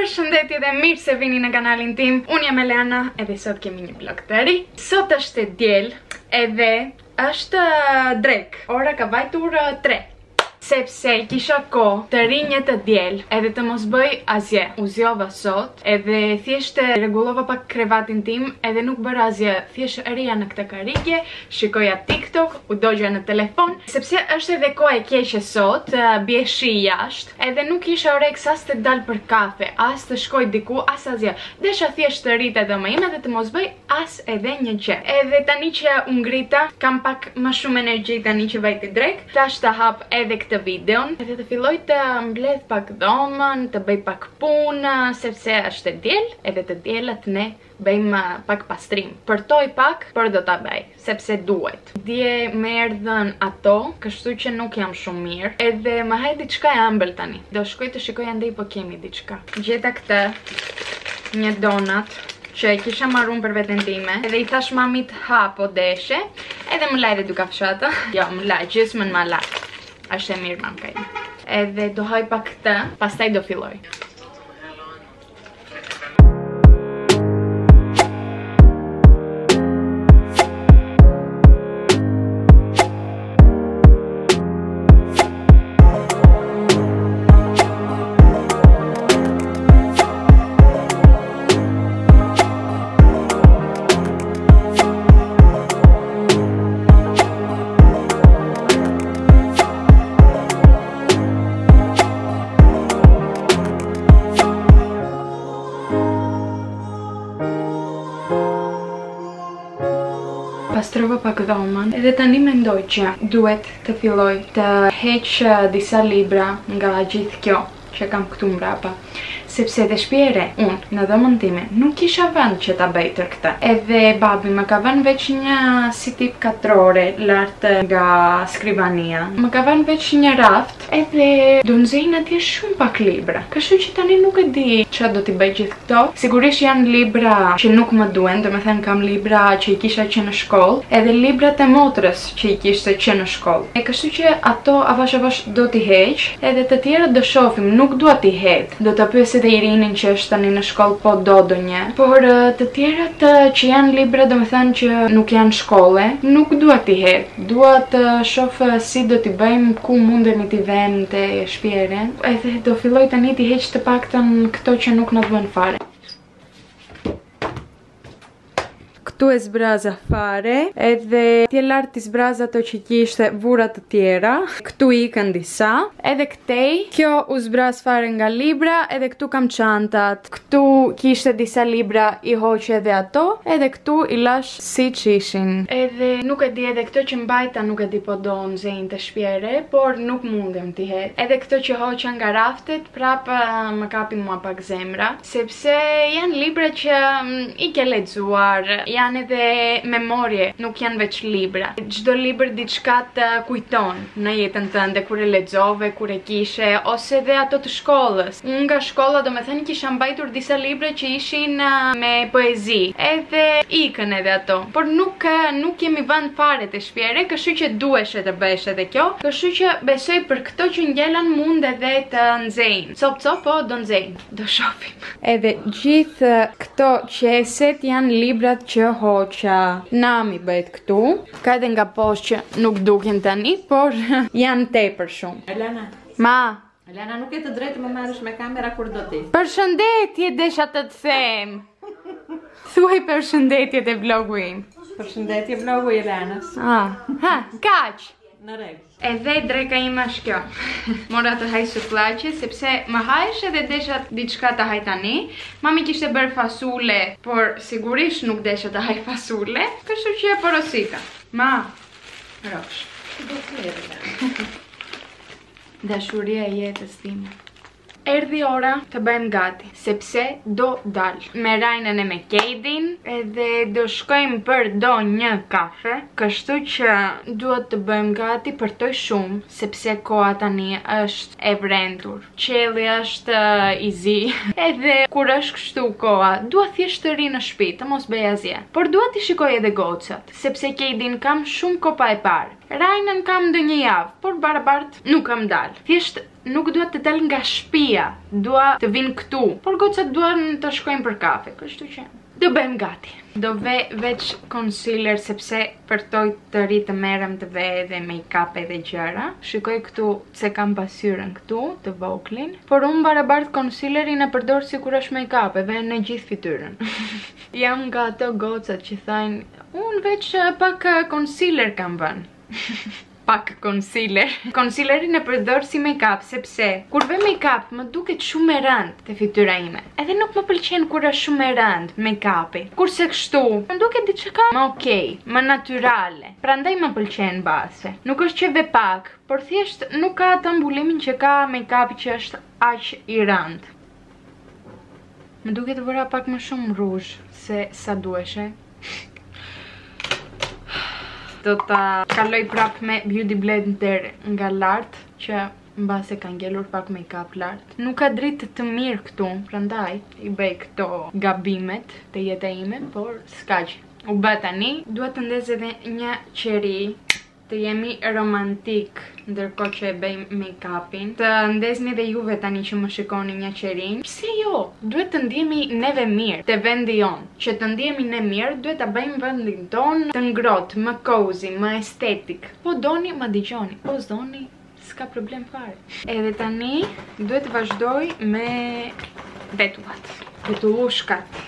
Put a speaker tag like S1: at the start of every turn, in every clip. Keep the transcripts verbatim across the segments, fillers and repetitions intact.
S1: Përshëndetje dhe mirë se vini në kanalin tim. Unë jam Elena edhe sot kemi një vlog të ri. Sot është e diel edhe është drek. Ora ka vajtur tre. Sepse kisha kohë të rinje të diel edhe të mos bëj asgjë. U zgjova sot edhe thjesht rregullova pak krevatin tim edhe nuk bëra asgjë. Thjesht rija në këtë karrige, shikoja TikTok, u dogja në telefon, sepse është edhe koha e keqe sot, bie shi jashtë, edhe nuk kisha oreks as të dal për kafe, as të shkoj diku, as asgjë. Desha thjesht të rrit edhe më ime dhe të mos bëj as edhe një gjë. Edhe tani që u ngrita, kam pak më shumë energji tani që vajti drek, tash të hap edhe këtë videon edhe të filloj të mbledh pak dhomën, të bëj pak punë, sepse është e diel edhe të dielët ne bëjmë pak pastrim. Përtoj pak, por do ta bëj, sepse duhet. Dje më erdhën ato, kështu që nuk jam shumë mirë, edhe më haj diçka e ëmbël tani. Do shkoj të shikoj andej po kemi diçka. Gjeta këtë, një donat që e kisha marrun për veten time, edhe i thash mamit ha po deshe, edhe më lajde duka fshata. Jo, më laj, gjysmën më laj. Ashtë e mirë mam kajnë. Edhe do haj pak këtë, pastaj do filloj. Pastrova pak dhomën edhe tani mendoj që duhet të filloj të heq disa libra nga gjithë kjo që kam këtu mbrapa. Sepse dhe shpjere, unë në dhomën time nuk kisha vënd që ta bëj tër këtë. Edhe babi më ka vënë veç një si tip katrore lartë nga skrivania. Më ka vënë veç një raft edhe do nxejnë atje shumë pak libra. Kështu që tani nuk e di që do t'i bëj gjithë këto. Sigurisht janë libra që nuk më duen, do me thënë kam libra që i kisha që në shkollë, edhe librat e motrës që i kishte që në shkollë. E kështu që ato avash avash do t'i heq, edhe të tjera do shohim, nuk dua t'i hedh. Do ta pyes edhe Irinin që është tani në shkollë po do do një. Por të tjerat që janë libra do me thënë që nuk janë shkolle, nuk dua t'i hedh. Dua të shoh si do t'i bëjmë, ku mundemi t'i vëmë te shpjere. Edhe do filloj tani t'i heq të paktën këto që nuk na duan fare. Këtu e zbraza fare, edhe tje lartë i zbraza ato që kishte vurat të tjera. Këtu i ikën disa, edhe këtej, kjo u zbraz fare nga libra, edhe këtu kam çantat. Këtu kishte disa libra, i hoqe edhe ato, edhe këtu i lash si që ishin. Edhe nuk e di edhe këto që mbajta nuk e di po do nxejnë të shpjere, por nuk mundem t'i hedh. Edhe këto që hoqa nga raftet, prapë më kapi mua pak zemra, sepse janë libra që i ke lexuar, janë edhe memorje, nuk janë veç libra. Çdo libër diçka të kujton në jetën tënde, kur e lexove, kur e kishe, ose edhe ato të shkollës. Unë nga shkolla do me thënë kisha mbajtur disa libra që ishin me poezi, edhe ikën edhe ato. Por nuk, nuk jemi vënë fare të shpjere, kështu që duheshe të bëhesh edhe kjo, kështu që besoj për këto që ngjelan mund edhe të nxejnë. Cop cop, po do nxejnë, do shohim. Edhe gjithë këto qeset janë librat që hoqa. Nami bëhet këtu. Ka edhe nga poshtë që nuk duken tani, por janë tepër shumë.
S2: Elena.
S1: Ma.
S2: Elena, nuk e të drejtë më marrësh me kamera kur do ti.
S1: Përshëndetje desha të të them. Thuaj përshëndetje te vlogu im.
S2: Përshëndetje vlogu i Elenës.
S1: Ah, ha, kaq.
S2: Në rregull.
S1: Edhe dreka ime është kjo. Mora të haj sullaqe, sepse më hajsh edhe desha diçka të haj tani. Mami kishte bërë fasule, por sigurisht nuk desha të haj fasule, kështu që e porosita. Ma, rosh. Dashuria e jetës time. Erdhi ora të bëjmë gati, sepse do dal me Rajnën e me Kedin, edhe do shkojmë për do një kafe, kështu që duhet të bëjmë gati për toj shumë, sepse koha tani është e vrentur. Qelli është i zi, edhe kur është kështu koha, duhet thjesht të ri në shtëpi, të mos bëj asgjë. Por duhet të shikoj edhe gocat, sepse Kedin kam shumë kopa e parë. Rajnën kam ndë një javë, por barabart nuk kam dal. Thjesht nuk dua të dal nga shtëpia, dua të vinë këtu, por gocat duan të shkojnë për kafe, kështu që do bëjmë gati. Do ve veç concealer sepse përtoj të ri të merrem të ve edhe make-up edhe gjëra. Shikoj këtu se kam pasyrën këtu të voklin, por unë barabart concealerin e përdor sikur është make-up edhe në gjithë fytyrën. Jam nga ato gocat që thajnë, unë veç pak concealer kam vënë. Pak concealer. Concealerin e përdor si make-up sepse kur ve make-up më duket shumë e rëndë te fytyra ime. Edhe nuk më pëlqen kur është shumë e rëndë make-upi. Kurse kështu, më duket diçka më okay, më natyrale. Prandaj më pëlqen base. Nuk është që ve pak, por thjesht nuk ka atë mbullimin që ka make-upi që është aq i rëndë. Më duket vëra pak më shumë ruzh se sa duheshe. Do ta kaloj prap me Beauty Blender nga lart, që mbase ka ngelur pak make-up lart. Nuk ka dritë të mirë këtu, prandaj i bëj këto gabimet të jeta ime, por s'ka gjë. U bë tani, dua të ndez edhe një qeri, të jemi romantik ndërkohë që e bëj make-upin. Të ndezni dhe juve tani që më shikoni një qerin. Pse jo? Duhet të ndjemi neve mirë te vendi jon. Që të ndjemi ne mirë, duhet ta bëjmë vendin ton të ngrohtë, më cozy, më estetik. Po doni, ma dëgjoni. Po s'doni, s'ka problem fare. Edhe tani duhet të vazhdoj me vetullat. Vetullushkat.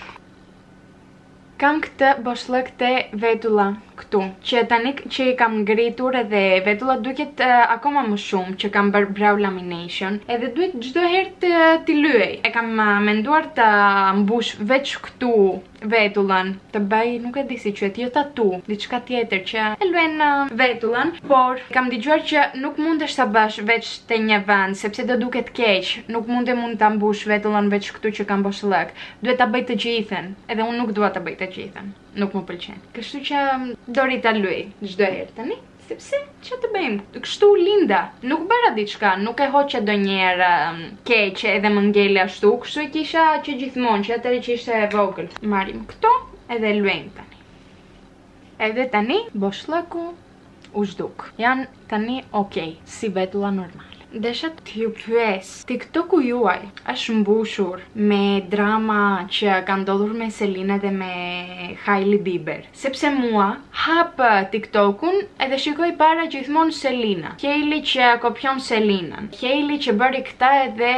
S1: Kam këtë boshllëk të vetulla këtu, që tani që i kam ngritur edhe vetullat duket uh, akoma më shumë që kam bërë brow lamination, edhe duhet çdo herë të t'i lyej. E kam uh, menduar të mbush veç këtu vetullën, të bëj, nuk e di si quhet, jo tatu, diçka tjetër që e luen uh, vetullën, por kam dëgjuar që nuk mundesh ta bësh veç te një vend, sepse do duket keq. Nuk mundem mund ta mbush vetullën veç këtu që kam boshllëk. Duhet ta bëj të gjithën, edhe unë nuk dua ta bëj të gjithën. Nuk më pëlqen. Kështu që dori ta luaj çdo herë tani, sepse ç'a të bëjmë? Kështu linda. Nuk bëra diçka, nuk e hoqa donjëherë um, keq edhe më ngele ashtu, kështu e kisha që gjithmonë, që atëherë që ishte e vogël. Marrim këto edhe luajmë tani. Edhe tani boshllëku u zhduk. Jan tani okay, si vetulla normale. Desha t'ju pyes, TikToku juaj është mbushur me drama që ka ndodhur me Selina dhe me Hailey Bieber. Sepse mua hap TikTokun edhe shikoj para gjithmonë Selina. Hailey që kopjon Selinën. Hailey që bëri këta edhe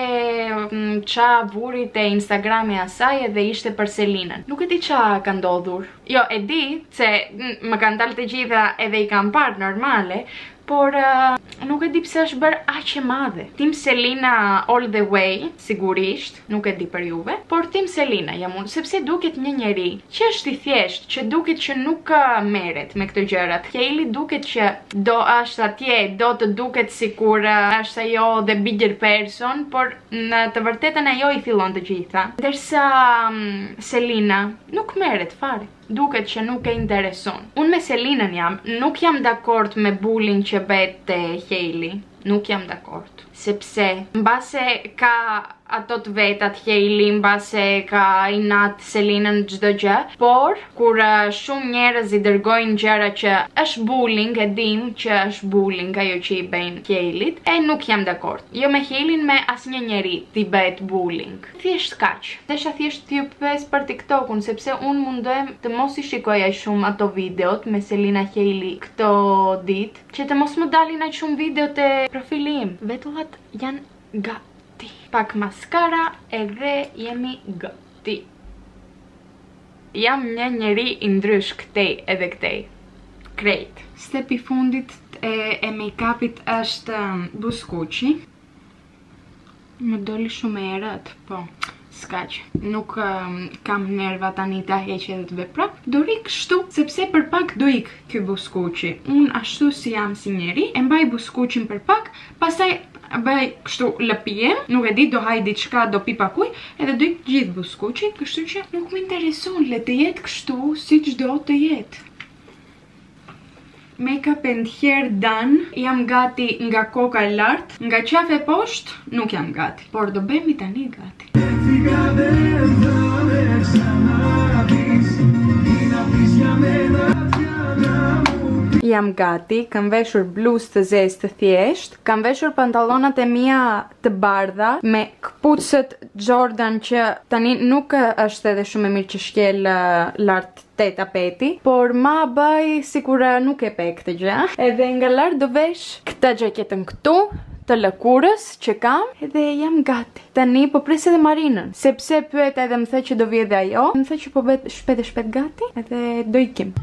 S1: qa vuri te Instagrami asaj edhe ishte për Selinën. Nuk e di qa ka ndodhur. Jo, e di se më kanë dalë të gjitha edhe i kam parë normale, por uh, nuk e di pse është bërë aq e madhe. Tim Selina all the way, sigurisht, nuk e di për juve, por tim Selina jam unë, sepse duket një njeri që është i thjesht, që duket që nuk uh, merret me këto gjërat. Hailey duket që do është atje, do të duket sikur uh, është ajo the bigger person, por në të vërtetën ajo i fillon të gjitha. Ndërsa um, Selina nuk merret fare. Duket që nuk e intereson. Unë me Selinën jam, nuk jam dakord me bullying që bëhet te Hailey. Nuk jam dakord. Sepse mbase ka ato të vetat Hailey, mbase ka inat Selinën çdo gjë, por kur uh, shumë njerëz i dërgojnë gjëra që është bullying, e dim që është bullying ajo që i bëjnë Haileyt, e nuk jam dakord. Jo me Hailey, me asnjë njeri t'i bëhet bullying. Thjesht kaq. Desha thjesht t'ju pyes për TikTokun, sepse unë mundohem të mos i shikoj aq shumë ato videot me Selina Hailey këto ditë, që të mos më dalin aq shumë video te profili im. Vetullat janë gati. Pak maskara edhe jemi gati. Jam një njeri i ndrysh këtej edhe këtej. Krejt. Stepi fundit e, e make-upit është um, buskuqi. Më doli shumë e erët, po s'kaq. Nuk um, kam nerva tani ta heq edhe të vepra. Do ri kështu, sepse për pak do ik ky buskuqi. Unë ashtu si jam si njeri, e mbaj buskuqin për pak, pastaj bëj kështu lëpijem, nuk e di, do haj diçka, do pi pakuj, edhe do ik gjithë buskuqin, kështu që nuk më intereson, le të jetë kështu si çdo të jetë. Make-up and hair done. Jam gati nga koka e lart, nga qafe poshtë nuk jam gati, por do bëhemi tani gati. jam gati, kam veshur bluzë të zezë të thjesht, kam veshur pantallonat e mia të bardha me kpucët Jordan që tani nuk është edhe shumë e mirë që shkel uh, lart te tapeti, por ma bëj sikur nuk e pe këtë gjë. Edhe nga lart do vesh këtë xhaketën këtu të lëkurës që kam, edhe jam gati. Tani po pres edhe Marinën, sepse pyet edhe më thë që do vi edhe ajo, më thë që po bëhet shpejt e shpejt gati, edhe do ikim.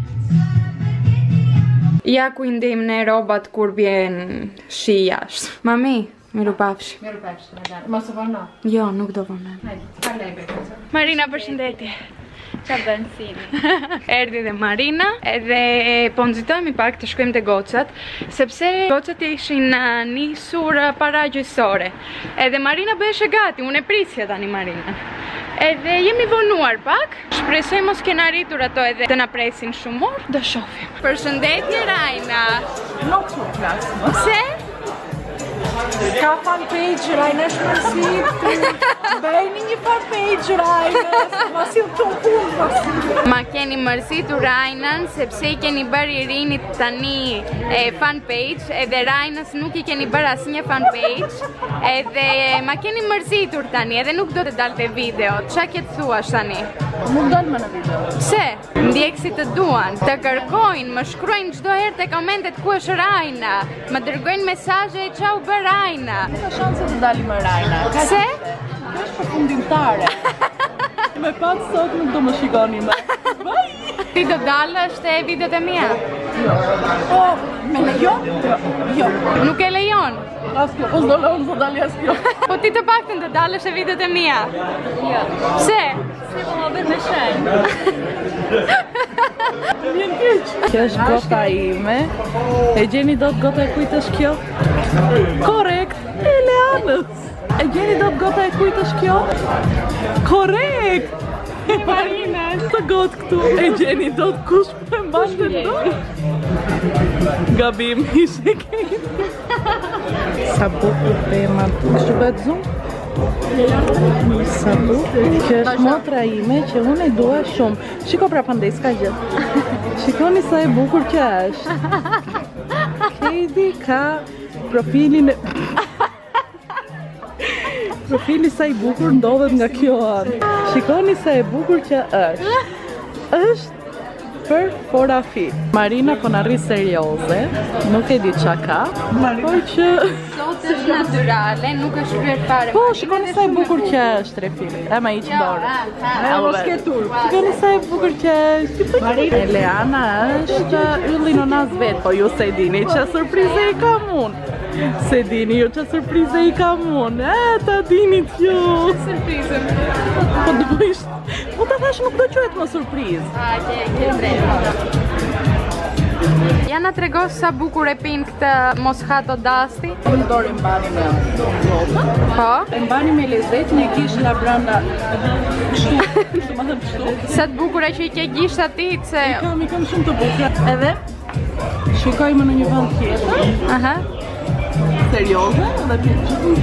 S1: Ja ku i ndejmë ne robat kur vjen shi jashtë. Mami, miru pafshi.
S2: Miru pafshi, mos u vono.
S1: Jo, nuk do vono.
S2: Hajde, falej.
S1: Marina, përshëndetje.
S2: Çfarë bën sini?
S1: Erdhi dhe Marina, edhe po nxitojmë pak të shkojmë te gocat, sepse gocat ishin nisur para gjysore. Edhe Marina bëhej gati, unë e prisja tani Marina. Edhe jemi vonuar pak, shpresoj mos kena arritur ato edhe të na presin shumë orë, do shohim. Përshëndetje Raina.
S3: Nuk të flas.
S1: Pse?
S3: Ka fanpage Raina Shmërsit. Bëjni një fanpage Raina, ma si të punë.
S1: Ma keni mërzitur Rainën sepse i keni bërë Irinit tani e, fanpage, edhe Rainës nuk i keni bërë asnjë fanpage, edhe ma keni mërzitur tani, edhe nuk do të dalte video. Ç'a ke të thuash tani?
S3: Nuk dal më në video.
S1: Pse? Ndjekësit të duan, të kërkojnë, më shkruajnë çdo herë te komentet ku është Raina, më dërgojnë mesazhe e çau bë Raina.
S3: Ka shanse të dalim me Raina.
S1: Pse?
S3: Kjo është përfundimtare. Me pat sot nuk do më shikoni më.
S1: Ti do dalësh te videot e mia?
S3: Jo. Po, me lejon? Jo.
S1: Nuk e lejon?
S3: Askjo, po s'do lejon s'do dali askjo.
S1: Po ti të paktën do dalësh te videot e mia?
S3: Jo.
S1: Pse?
S3: Si më dhe me shenjë. Vjen keq. Kjo është gota ime. E gjeni dot gota e kujt është kjo? Korrekt, e Leanës. E gjeni dot gota e kujt është kjo? Korrekt! E Marina, të gotë këtu. E gjeni dot kush për e mbashtë të do? Gabim, ishe kejtë. Sa bukur tema. Kështu bëhet zoom? Sa bukur. Kjo është motra ime që unë e dua shumë. Shiko pra pandej, s'ka gjë. Shikoni sa e bukur që është. Kejdi ka profilin e... Profili sa i bukur ndodhet nga kjo anë. Shikoni sa e bukur që është. Është për fotografi. Marina po na rri serioze, nuk e di çka ka, por që
S1: Sot është natyrale, nuk është kryer fare.
S3: po shikoni sa e bukur që është refili. E ma hiq dorë. E mos ke tur. Shikoni sa e bukur që është. Marina Leana është ylli nonas vet, po ju se dini ç'a surprizë i kam unë. Se dini jo që surprize i kam unë, e ta dini t'ju.
S1: Surprizën.
S3: Po do ishtë, po ta thash nuk do quhet më surprizë.
S1: A, ke, ke drejtë. Ja na trego sa bukur e pin këtë Moscato Dasti.
S3: Unë dorë mbani me gotën.
S1: Po?
S3: E mbani me lezetin e kishla brenda kështu, kështu më thëmë kështu.
S1: Sa të bukura që i ke gisht ati se...
S3: I kam, i kam shumë të bukra. Edhe, shikojmë në një vend tjetër.
S1: Aha.
S3: Serioze, dhe pjetë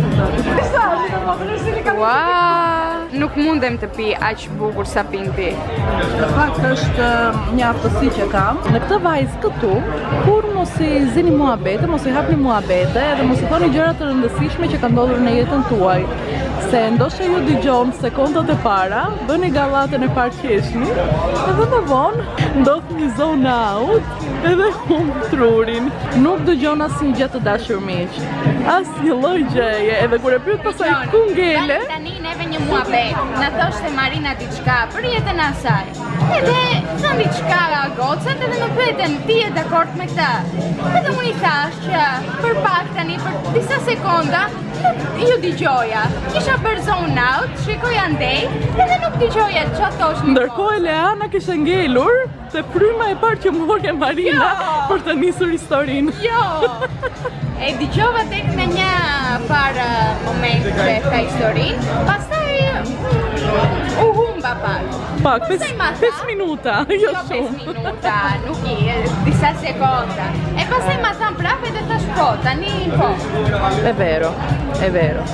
S1: Wow, nuk mundem të pi aq bukur sa pin ti.
S3: Në fakt është një aftësi që kam. Në këtë vajzë këtu, kur mos i zini muhabete, mos i hapni muhabete, edhe mos i thoni gjëra të rëndësishme që ka ndodhur në jetën tuaj. Se ndoshta ju dëgjon sekondat e para, bëni gallatën e parqeshni, edhe më vonë ndodh një zone out, edhe humb trurin. Nuk dëgjon asnjë gjë të dashur miq. Asnjë lloj gjëje, edhe kur e pyet pasaj ku ngele.
S1: Tani neve një muhabet, na thoshte Marina diçka për jetën e asaj. Edhe thon diçka gocat edhe më pyeten, ti je dakord me këtë? Edhe unë i thash që për pak tani për disa sekonda ju dëgjoja. Kisha bërë zone out, shikoja ndej, edhe nuk dëgjoja ç'a thosh një.
S3: Ndërkohë Leana kishte ngelur te fryma e parë që mori Marina për të nisur historinë.
S1: Jo! E dëgjova tek në një farë moment që e tha historinë, pastaj u humba pak.
S3: Pak, pesë minuta, jo
S1: Jo
S3: shumë.
S1: pesë minuta, nuk i, disa sekonda. E pastaj ma than prapë dhe thash po, tani po.
S3: È vero, è vero.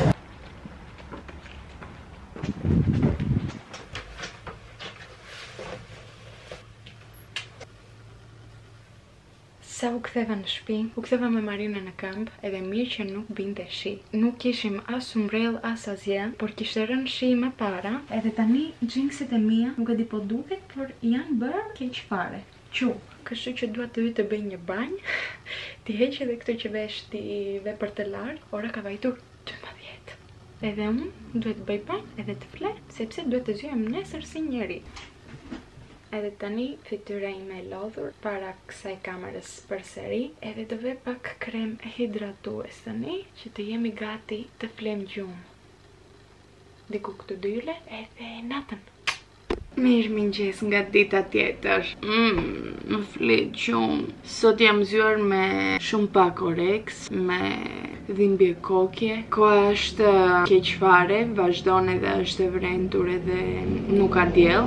S1: Sa u ktheva në shtëpi, u ktheva me Marinën në këmbë, edhe mirë që nuk binte shi. Nuk kishim as umbrell as asgjë, por kishte rënë shi më para, edhe tani xhinkset e mia nuk e di po duket, por janë bërë keq fare. Qu, kështu që dua të vi të bëj një banjë, ti heq edhe këto që vesh ti ve për të larë, ora ka vajtur dymbëdhjetë. Edhe unë duhet të bëj banjë edhe të fle, sepse duhet të zyhem nesër si njeri. Edhe tani fytyra ime e lodhur para kësaj kamerës përsëri, edhe të ve pak krem hidratues tani, që të jemi gati të flem gjumë. Diku këtë dyle edhe natën. Mirë mëngjes nga dita tjetër. Mmm, më flet gjumë. Sot jam zgjuar me shumë pak oreks, me dhimbje kokje. Koha është keq fare, vazhdon edhe është e vrentur edhe nuk ka diell.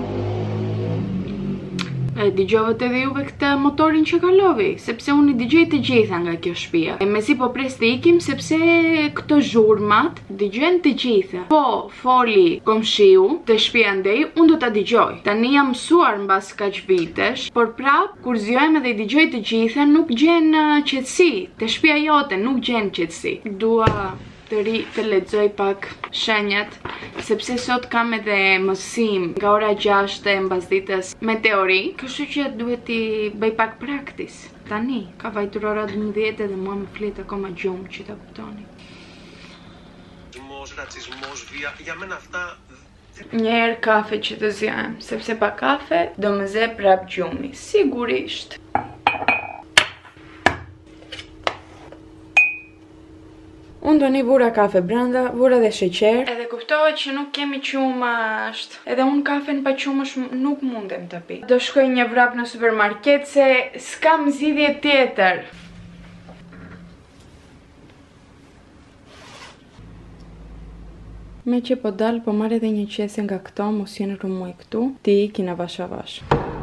S1: E dëgjova edhe juve këtë motorin që kalovi, sepse unë i dëgjoj të gjitha nga kjo shtëpia. E mezi po pres të ikim sepse këto zhurmat dëgjojnë të gjitha. Po foli komshiu të shtëpia ndej, unë do ta dëgjoj. Tani jam mësuar mbas kaq vitesh, por prap kur zgjohem edhe i dëgjoj të gjitha nuk gjen qetësi. Te shtëpia jote nuk gjen qetësi. Dua të ri të lexoj pak shenjat, sepse sot kam edhe mësim nga ora gjashtë e mbasditës me teori, kështu që duhet t'i bëj pak praktis. Tani ka vajtur ora dymbëdhjetë dhe mua më flet akoma gjumë, që ta kuptoni.
S4: Racismos, via, για μένα αυτά.
S1: Njerë kafe që të zjahem, sepse pa kafe do më ze prap gjumi, sigurisht. Unë do një vura kafe brenda, vura dhe sheqer. Edhe kuptohet që nuk kemi qumë ashtë. Edhe unë kafen pa qumësh nuk mundem të pi. Do shkoj një vrap në supermarket se s'kam zgjidhje tjetër. Me që po dal, po marrë edhe një qese nga këto, mos jenë rumuj këtu, ti i kina vash avash.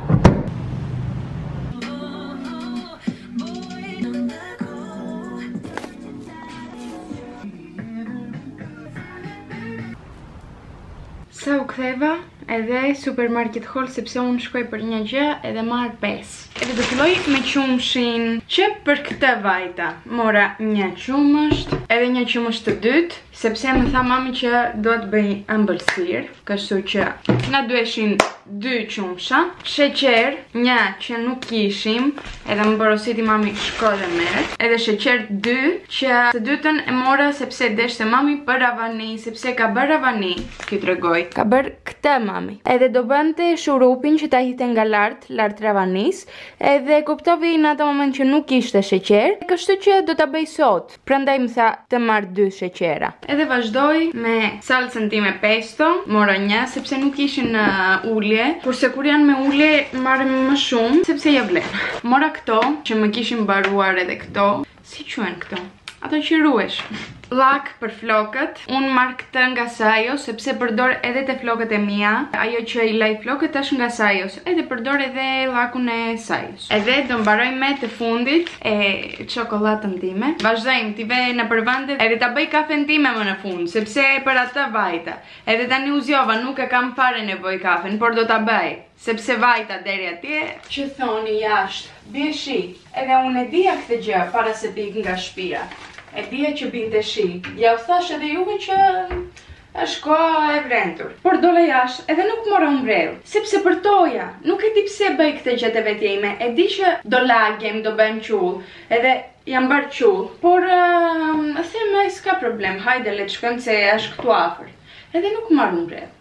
S1: Sa u ktheva edhe supermarket hall sepse unë shkoj për një gjë edhe marr pesë. Edhe do filloj me qumshin që për këtë vajta. Mora një qumësht, edhe një qumësht të dytë, sepse më tha mami që do të bëj ëmbëlsirë, kështu që na duheshin dy qumsha, sheqer, një që nuk kishim, edhe më porositi mami shko dhe merr, edhe sheqer dy, që të dytën e mora sepse deshte mami për ravani, sepse ka bër ravani, kjo tregoj. Ka bër këtë mami. Edhe do bënte shurupin që ta hite nga lart, lart ravanis, edhe kuptovi në atë moment që nuk ishte sheqer, kështu që do ta bëj sot. Prandaj më tha të marr dy sheqera. Edhe vazhdoj me salsën time pesto, mora një sepse nuk ishin uh, ulje, kurse kur janë me ulje marrem më shumë sepse ja vlen. Mora këto që më kishin mbaruar edhe këto, si quhen këto? Ato që ruhesh. Lak për flokët, unë marr këtë nga Sajo, sepse përdor edhe te flokët e mia. Ajo që i laj flokët është nga Sajos, edhe përdor edhe lakun e Sajos. Edhe do mbaroj me të fundit e çokoladën time. Vazhdojmë t'i ve në përvande edhe ta bëj kafen time më në fund, sepse për atë vajta. Edhe tani u zgjova, nuk e kam fare nevojë kafen, por do ta bëj. Sepse vajta deri atje që thoni jashtë, bie shi. Edhe unë e dija këtë gjë para se të ik nga shtëpia. E dija që binte shi. Ja u thash edhe juve që është koha e vrentur. Por dole jashtë edhe nuk mora umbrell, sepse përtoja. Nuk e di pse bëj këtë gjë te vetja ime. E di që do lagem, do bëjmë qull. Edhe jam bërë qull. Por uh, them s'ka problem. Hajde le të shkojmë se është këtu afër. Edhe nuk marr umbrell.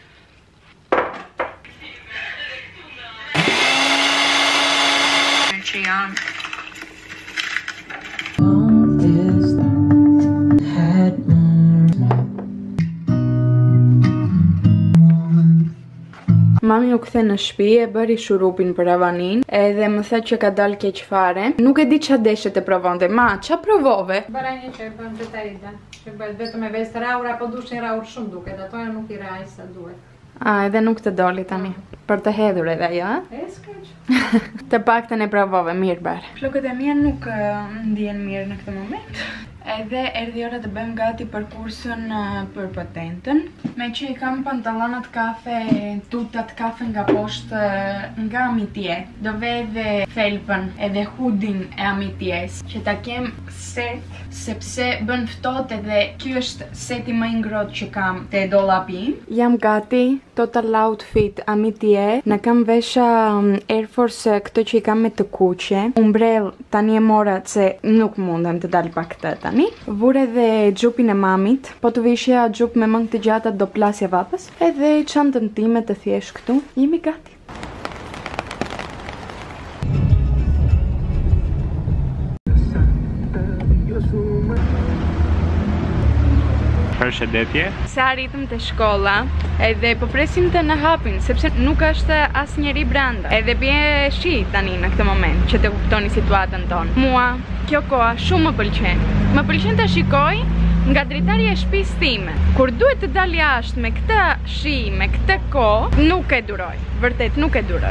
S1: Që janë Mami u kthe në shtëpi, e bëri shurupin për ravanin, edhe më tha që ka dal keq fare. Nuk e di ç'a deshe të provonte. Ma, ç'a provove?
S2: Bëra një që e bën vetarida, që bëhet vetëm me vezë raur apo dushin raur shumë duket, ato nuk i raj sa duhet.
S1: A, edhe nuk të doli tani. Për të hedhur edhe ajo, a?
S2: E s'kaq.
S1: Të paktën e provove, mirë bare. Flokët e mia nuk uh, ndjen mirë në këtë moment. Edhe erdhi ora të bëjmë gati për kursën uh, për patentën. Me që i kam pantallonat kafe, tutat kafe nga poshtë uh, nga Amitje. Do ve edhe felpën edhe hoodin e Amitjes, që ta kem set, sepse bën ftohtë edhe ky është seti më i ngrohtë që kam te dollapi im. Jam gati, total outfit Amitje. Na kam vesha um, Air Force këto që i kam me të kuqe. Umbrell tani e mora se nuk mundem të dal pa këtë tani. Vure edhe xhupin e mamit, po të vishja xhup me mëngë të gjata do plasja vapës. Edhe çantën time të thjesht këtu. Jemi gati.
S5: Përshëndetje.
S1: Sa arritëm te shkolla, edhe po presim të na hapin, sepse nuk është asnjëri brenda. Edhe bie shi tani në këtë moment, që të kuptoni situatën tonë. Mua kjo koha shumë më pëlqen. Më pëlqen ta shikoj nga dritarja e shtëpisë time. Kur duhet të dal jashtë me këtë shi, me këtë kohë, nuk e duroj. Vërtet nuk e duroj.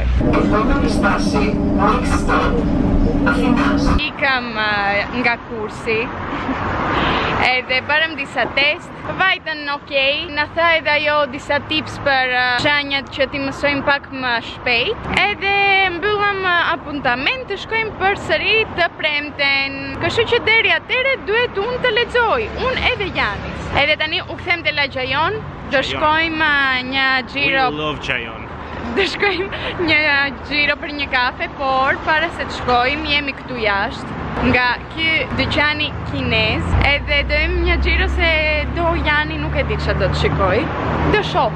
S1: Ikam uh, nga kursi. Edhe bërëm disa test, vajtën okej, na tha edhe ajo disa tips për uh, shanjat që ti mësojmë pak më shpejt. Edhe mbyllëm uh, apuntament të shkojmë për sëri të premten. Kështu që deri atëre duhet unë të lexoj, unë edhe Janis. Edhe tani u kthem te Laxhajon, do shkojmë uh, një xhiro.
S5: We love Chayon.
S1: Do shkojmë një xhiro për një kafe, por para se të shkojmë jemi këtu jashtë nga ky dyqani kinez, edhe do jem një xhiro se do Jani nuk e di ç'a do të shikoj. Do shoh.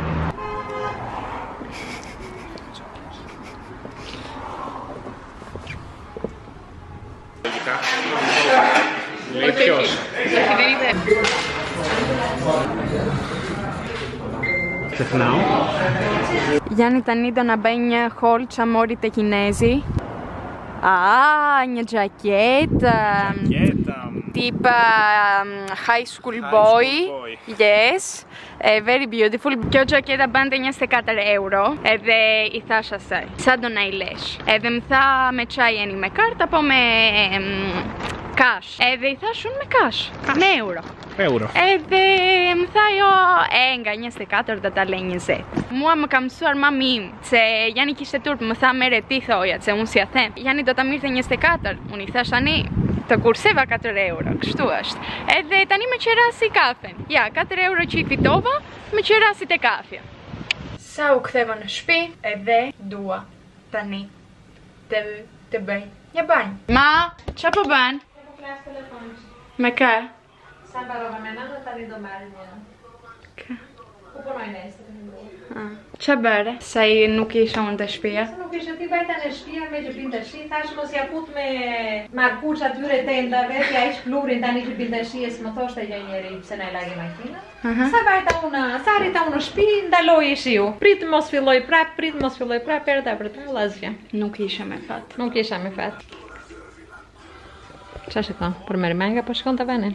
S5: Lepjosh. Të fnau.
S1: Jani tani do na bëj një haul ç'a mori te kinezi. Ah, një xhaketë.
S5: Jeta.
S1: Tip um, high school boy.
S5: High school boy.
S1: Yes. Eh, very beautiful. Kjo xhaketa bante njëzet e katër euro. Edhe i thash asaj, sa do na i lesh? Edhe më tha me ç'a jeni, me kartë apo me um, cash? Edhe i thash unë me cash, me euro.
S5: Euro.
S1: Edhe më tha jo, e nga njëzet e katër do ta lej njëzet. Mua më ka mësuar mami im, se Jani kishte turp, më tha mere ti thojat, se unë si ja them. Jani do ta mirte njëzet e katër, unë i thash tani të kurseva katër euro, kështu është. Edhe tani më qerasi kafen. Ja, katër euro që i fitova, më qerasi te kafja. Sa u ktheva në shtëpi, edhe dua tani të të bëj një banjë. Ma, ç'a po bën?
S2: Po flas telefonisht.
S1: Me kë?
S2: Sa mbarova me nënë, tani do marr një.
S1: Kë?
S2: U punoj nesër.
S1: Ç'a bëre? Sa i nuk isha unë të shtëpia?
S2: Se nuk ishte ti bajta në shtëpia me që binte shi, thash mos ja fut me markuç atyre tendave, ja ish plurin tani që binte shi, s'më thoshte gjë njeri pse na e lagi makinën. Sa bajta unë, sa rita unë në shtëpi, ndaloi shiu. Prit mos filloj prap, prit mos filloj prap, erdha për të asgjë.
S1: Nuk isha me fat.
S2: Nuk isha me fat. Ç'a shikon? Për merr manga po shkon te vani.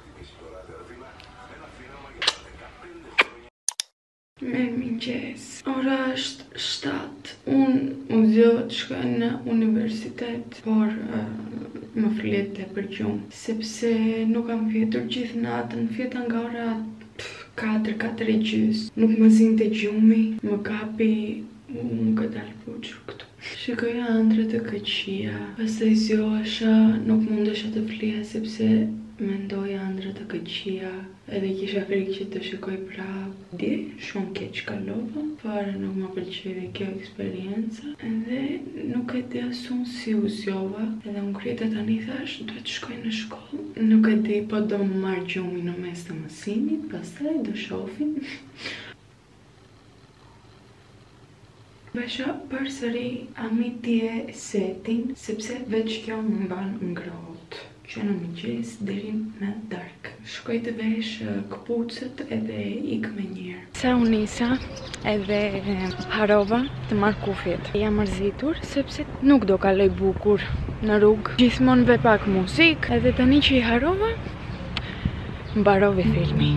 S1: Mirëmëngjes. Ora është shtatë. Unë u zgjodha të shkoj në universitet, por uh, më flet tepër gjumë, sepse nuk kam fjetur gjithë natën, fjeta nga ora katër, katër e gjys. Nuk më zinte gjumi, më kapi, unë ka dalë puçur këtu. Shikoja ëndra të këqija, pastaj zgjohesha, nuk mundesha të flija sepse mendoja ëndra të këqija, edhe kisha frikë që të shikoj prap. Di, shumë keq kalova, fare nuk më pëlqeu kjo eksperjenca, edhe nuk e di as unë si u zgjova, edhe unë kreta tani thash, duhet të shkoj në shkollë. Nuk e di, po do më marr gjumi në mes të mësimit, pastaj do shohim. Besha përsëri Amitje setin, sepse veç kjo më mban ngrohtë, që në mëngjes deri në darkë. Shkoj të vesh këpucët edhe ik me njerë. Sa u nisa edhe harova të marr kufjet. Jam mërzitur sepse nuk do kaloj bukur në rrugë. Gjithmonë ve pak muzikë, edhe tani që i harova, mbaroi filmi.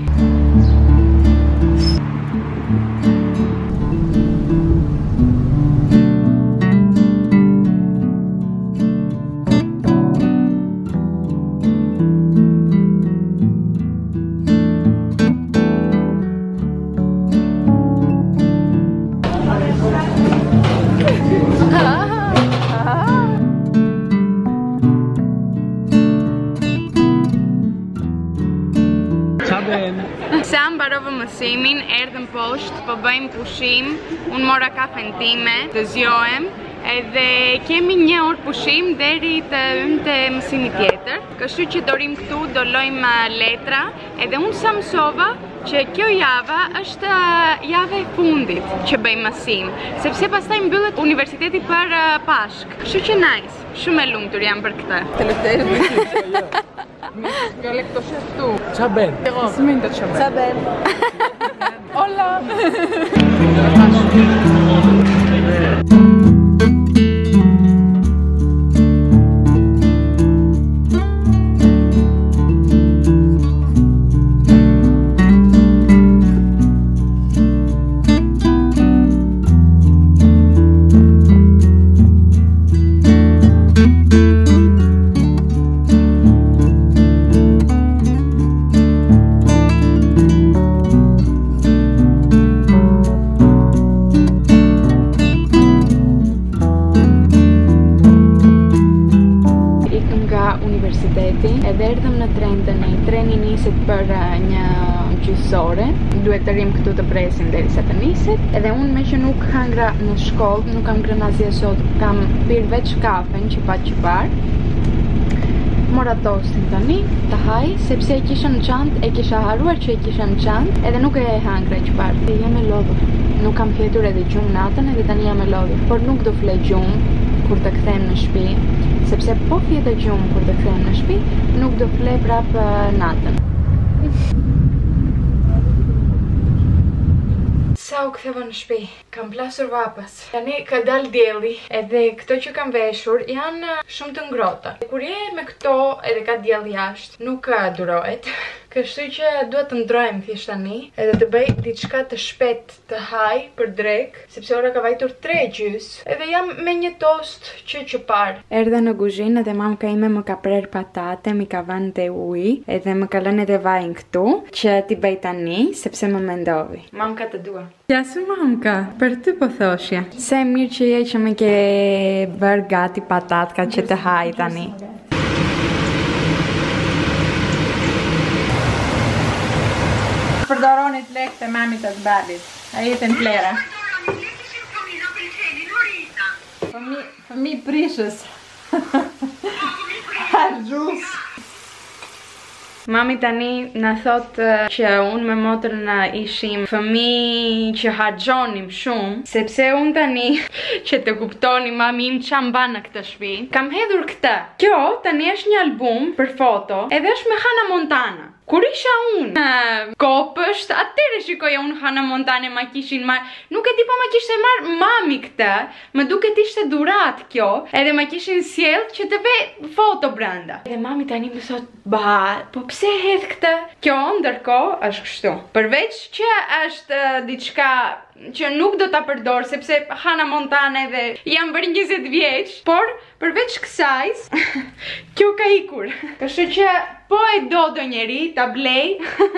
S1: pushimin, erdhëm poshtë, po bëjmë pushim, unë mora kafen time, të zjohem, edhe kemi një orë pushim deri të hymë të mësimi tjetër. Kështu që dorim këtu, do lojmë letra, edhe unë sa mësova që kjo java është java e fundit që bëjmë mësim, sepse pastaj mbyllet universiteti për uh, Pashk. Kështu që nice, shumë e lumtur jam për këtë.
S3: Τελευταία Καλέ εκτός αυτού.
S5: Τσαμπέν.
S3: Εγώ. Σημαίνει το τσαμπέν. Τσαμπέν. Όλα.
S1: Edhe erdhëm në Trentën, i treni niset për një gjysore. Duhet të rrim këtu të presim derisa të niset. Edhe unë me që nuk hangra në shkollë, nuk kam ngrënë asgjë sot, kam pirë veç kafen që pa që parë. Mora tostin tani, të haj, sepse e kisha në çantë, e kisha haruar që e kisha në çantë, edhe nuk e hangra që parë. Dhe jam e lodhur. Nuk kam fjetur edhe gjumë natën, edhe tani jam e lodhur. Por nuk do fle gjumë kur të kthehem në shtëpi, sepse po fjetë gjumë kur të kthehem në shtëpi, nuk do fle prap natën. Sa u ktheva në shtëpi, kam plasur vapas. Tani ka dal dielli, edhe këto që kam veshur janë shumë të ngrohta. Kur je me këto edhe ka diell jashtë, nuk durohet. Kështu që duhet të ndrohem thjesht tani, edhe të bëj diçka të shpejt të haj për drek, sepse ora ka vajtur tre gjys, edhe jam me një tost që që parë. Erdha në kuzhinë dhe mamka ime më ka prerë patate, mi ka vënë te uji, edhe më ka lënë edhe vajin këtu, që ti bëj tani, sepse më mendovi. Mamka të dua. Qasu mamka, për ty po thoshja. Se mirë që je që më ke bërë gati patatka që të haj tani.
S2: Përdoronit lekë të mamit të babit. A jetën plera. Fëmi prishës. Hargjus.
S1: Mami tani na thot që unë me motrën ishim fëmijë që harxhonim shumë, sepse unë tani që të kuptoni mami im ç'a mban në këtë shtëpi. Kam hedhur këtë. Kjo tani është një album për foto, edhe është me Hannah Montana. Kur isha unë në Kopësht, atëre shikoja unë Hannah Montana ma kishin marrë, nuk e di po ma kishte marrë mami këtë, më duket ishte durat kjo, edhe ma kishin sjell që të ve foto brenda. Edhe mami tani më thot, ba, po pse hedh këtë? Kjo ndërkohë është kështu. Përveç që është uh, diçka që nuk do ta përdor sepse Hannah Montana edhe jam bërë njëzet vjeç, por përveç kësaj kjo ka ikur. Kështu që po e do do njeri ta blej.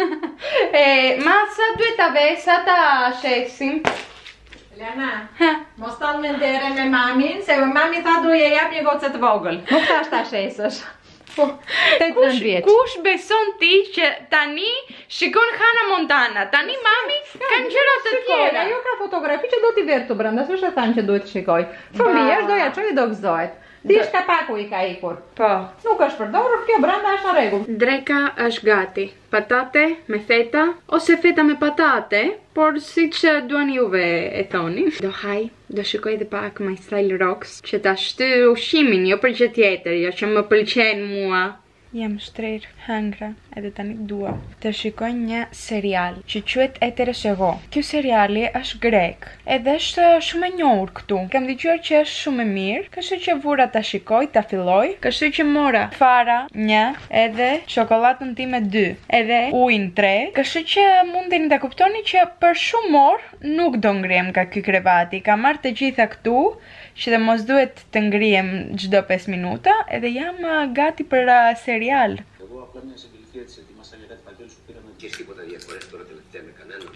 S1: E ma sa duhet ta ve, sa ta shesim.
S2: Lena, mos tallë me ndere me mamin, se mami tha duhet e jap një gocë të vogël. Nuk thash ta shesësh.
S1: Po, kush, kush beson ti që tani shikon Hannah Montana? Tani mami kanë gjëra të tjera.
S2: Ajo ka fotografi që do t'i verë të brenda, s'është e thanë që duhet të shikoj. Fëmija është do ja çojë do gëzohet. Ti është kapaku i ka ikur.
S1: Po.
S2: Nuk është përdorur, kjo brenda është në rregull.
S1: Dreka është gati. Patate me feta ose feta me patate, por siç duani juve e thoni. Do haj, do shikoj edhe pak My Style Rocks, që ta shty ushqimin, jo për gjë tjetër, jo që më pëlqen mua. Jam shtrer, hangra, edhe tani dua të shikoj një serial që quhet Eteresego. Ky seriali është grek, edhe është shumë e njohur këtu. Kam dëgjuar që është shumë e mirë, kështu që vura ta shikoj, ta filloj. Kështu që mora fara një, edhe çokoladën time dy, edhe ujin tre. Kështu që mundeni ta kuptoni që për shumë orë nuk do ngrihem nga ky krevati. Kam marrë të gjitha këtu, që dhe mos duhet të ngrihem çdo pesë minuta, edhe jam gati për uh, serial.
S6: Εγώ απλά μια συμπληκτική έτσι ετοιμάσα για κάτι παλιό σου πήραμε και τίποτα διαφορές τώρα τελευταία με κανέναν.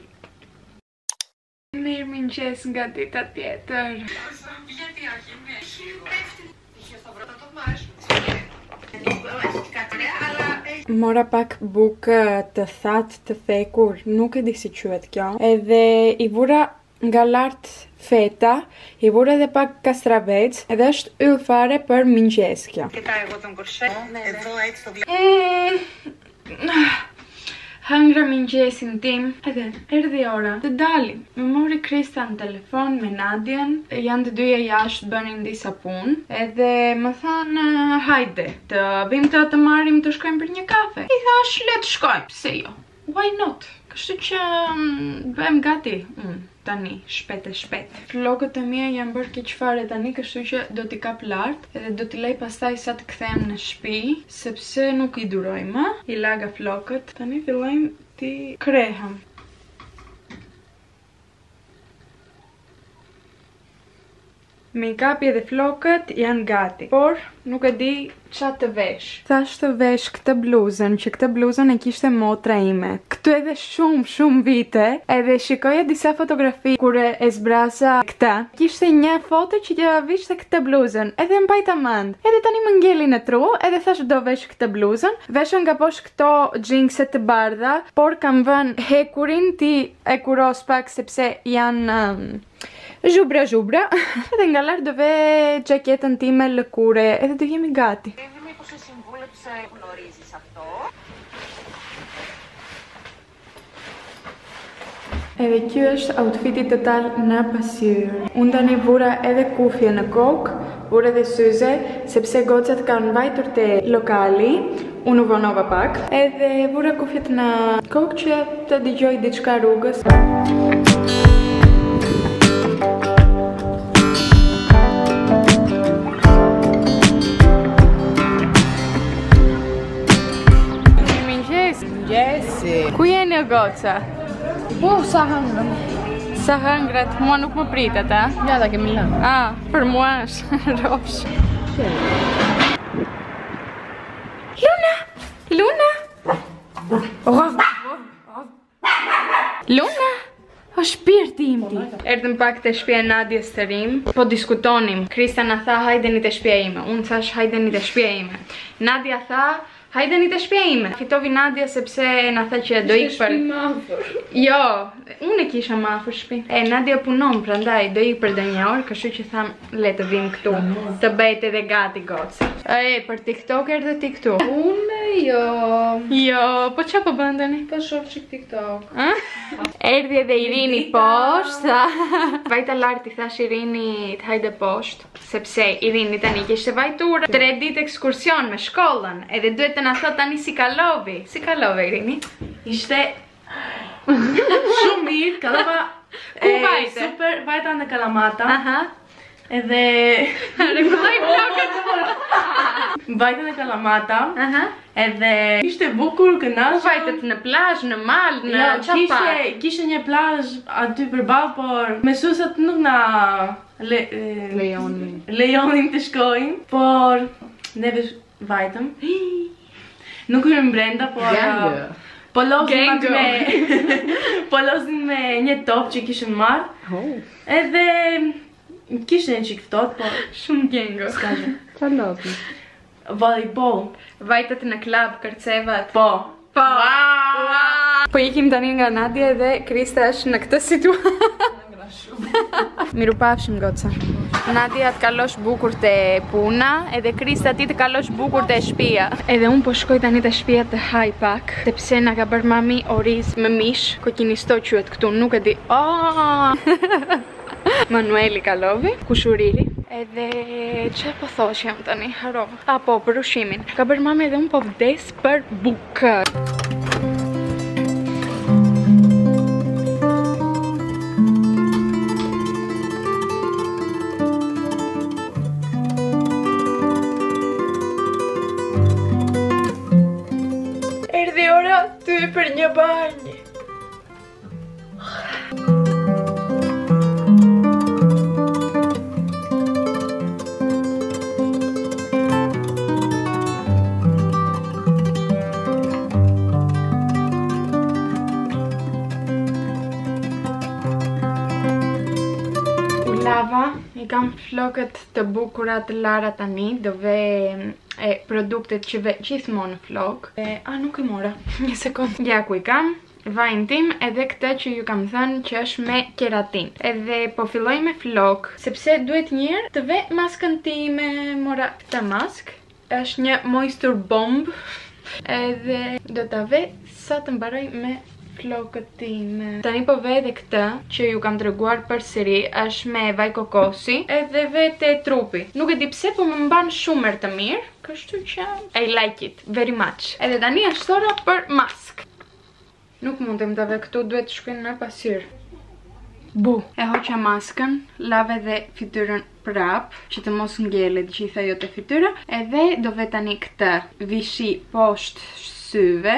S1: Mirë mëngjes nga dita tjetër. Mora pak bukë të thatë të thekur, nuk e di si quhet kjo. Edhe i vura nga lart feta, i vura edhe pak kastravec, edhe është yll fare për mëngjes kjo. Hëngra mëngjesin tim, edhe erdhi ora të dalim. Më mori Krista në telefon me Nadjen, janë të dyja jashtë bënin disa punë, edhe më thanë hajde, të vim të të marrim të shkojmë për një kafe. I thash le të shkojmë, pse jo? Why not? Kështu që bëhem gati unë tani, shpet e shpet. Flokët e mia janë bërë keq fare tani, kështu që do t'i kap lart edhe do t'i lej pastaj sa të kthehem në shtëpi, sepse nuk i duroj më. I laga flokët, tani fillojmë t'i krehem. Me i kapi edhe flokët janë gati, por nuk e di qa të vesh. Thash të vesh këtë bluzën, që këtë bluzën e kishte motra ime. Këtu edhe shumë, shumë vite, edhe shikoja disa fotografi kur e zbrasa këta. Kishte një foto që ja vishte këtë bluzën, edhe mbajta mend. Edhe tani më ngeli në tru, edhe thash do vesh këtë bluzën. Veshën nga poshtë këto xhinkse të bardha, por kam vënë hekurin ti e kuros pak sepse janë um, zhubra zhubra. Edhe nga lart do ve xhaketën time lëkure, edhe do jemi gati. Edhe kjo është outfiti total në pasyrë. Unë tani vura edhe kufje në kokë, vura edhe syze, sepse gocat kanë mbajtur te lokali, unë u vonova pak, edhe vura kufjet në kokë që të dëgjoj diçka rrugës. Ku jeni o goca?
S3: Po, sa hëngrëm.
S1: Sa hëngrat, mua nuk më pritet, a?
S3: Ja, ta kemi lënë.
S1: Ah, për mua është rofsh. Luna! Luna! Luna! O shpirti im ti. Erdhëm pak të shtëpia e Nadjes të rim, po diskutonim. Krista na tha hajdeni te shtëpia ime. Unë thash hajdeni te shtëpia ime. Nadja tha hajdeni te shtëpia ime. Fitovi Nadja sepse na tha që do ik për. Jo, unë e kisha më afër shtëpi. E Nadja punon, prandaj do ik për ndonjë orë, kështu që tham le të vim këtu, të bëhet edhe gati gocë. E, për TikTok erdhe ti këtu.
S3: Unë jo.
S1: Jo, po ç'a po bën tani?
S3: Po shoh çik TikTok.
S1: Erdhi edhe Irini poshtë. Vajta lart i thash Irinit hajde poshtë, sepse Irini tani kishte vajtur tre ditë ekskursion me shkollën, edhe duhet të na thot tani si kalovi. Si kalove Irini?
S3: Ishte shumë mirë, kalova.
S1: Ku vajte?
S3: Super, vajta në Kalamata.
S1: Aha.
S3: Edhe
S1: rregulloj flokët.
S3: vajta në Kalamata.
S1: Aha.
S3: Edhe ishte bukur, kënaqur.
S1: Vajtet në plazh, në mal, në
S3: Jo,
S1: çfarë?
S3: kishte kishte një plazh aty përballë, por mësuesat nuk na le, e,
S1: Lejonin.
S3: lejonin të shkojnë, por neve vajtëm. Nuk hyrëm brenda, por
S1: Gangë.
S3: po lozim aty
S1: Gango.
S3: me po lozim me një top që kishim marrë.
S1: Oh.
S3: Edhe kishte një çik ftohtë, por
S1: Shumë gengo.
S3: s'ka gjë.
S1: Çfarë lodhi?
S3: Volleyball.
S1: Vajtet në klub, kërcevat.
S3: Po.
S1: Po. Wow. Po ikim tani nga Nadja dhe Krista është në këtë situatë. Mirupafshim goca. Nadja të kalosh bukur te puna, edhe Krista ti të kalosh bukur te shtëpia. Edhe un po shkoj tani te shtëpia të haj pak, sepse na ka bërë mami oriz me mish, kokinisto quhet këtu, nuk e di. Oh! Manueli kalovi, kushuriri. Edhe që po thosh jam tani, harova. A po, për ushimin. Ka bërë mami edhe un po vdes për bukë. Erdhi ora ty për një banjë. Lava, i kam flokët të bukura të Lara tani, dove e produktet që ve gjithmonë flok. E, a, nuk i mora, një sekund. Ja ku i kam, vajin tim, edhe këtë që ju kam thënë që është me keratin. Edhe po filloj me flok, sepse duhet njërë të ve maskën time, mora këtë mask. Është një moisture bomb, edhe do të ve sa të mbaroj me flokët time. Tani po ve edhe këtë që ju kam treguar përsëri, është me vaj kokosi edhe vete trupi. Nuk e di pse, po më mban shumë erë të mirë, kështu që I like it very much. Edhe tani është ora për mask. Nuk mundem të ve këtu, duhet të shkojnë me pasir. Bu, e hoqa maskën, lave dhe fytyrën prap, që të mos ngjelet gjitha jo të fytyra, edhe do ve tani këtë vishi poshtë syve.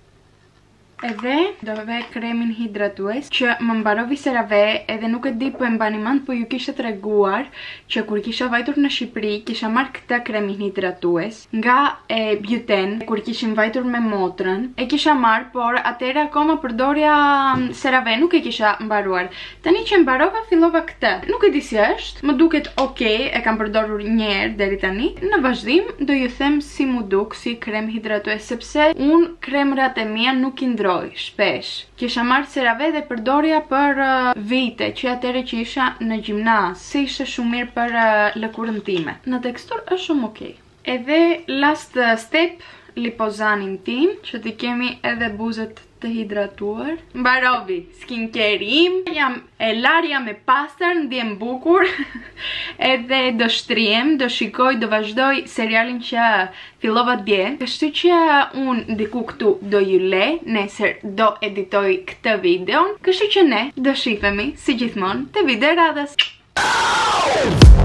S1: Edhe do ve kremin hidratues që më mbarovi serave, edhe nuk e di po e mbani mend, po ju kisha treguar që kur kisha vajtur në Shqipëri kisha marrë këtë kremin hidratues nga e Bjuten, kur kishim vajtur me motrën. E kisha marrë, por atëherë akoma përdorja serave, nuk e kisha mbaruar. Tani që mbarova fillova këtë. Nuk e di si është, më duket okay, e kam përdorur një herë deri tani. Në vazhdim do ju them si mu duk si krem hidratues, sepse un kremrat e mia nuk i shpesh. Kisha marrë serave dhe përdorja për uh, vite, që atëre që isha në gjimnaz, se ishte shumë mirë për uh, lëkurën time. Në tekstur është shumë okej. Edhe last step, lipozanin tim, që t'i kemi edhe buzët të hidratuar. Mbarovi skincare im, jam e larja me pastër, ndjem bukur. Edhe do shtrihem, do shikoj, do vazhdoj serialin që fillova dje. Kështu që unë diku këtu do ju le, nesër do editoj këtë videon. Kështu që ne do shifemi si gjithmonë te video radhës.